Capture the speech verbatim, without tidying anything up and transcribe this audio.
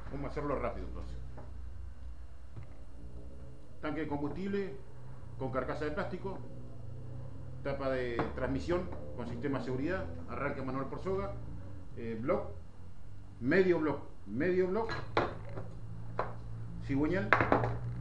Vamos a hacerlo rápido entonces. Tanque de combustible con carcasa de plástico, tapa de transmisión con sistema de seguridad, arranque manual por soga, eh, block, medio block, medio block, cigüeñal,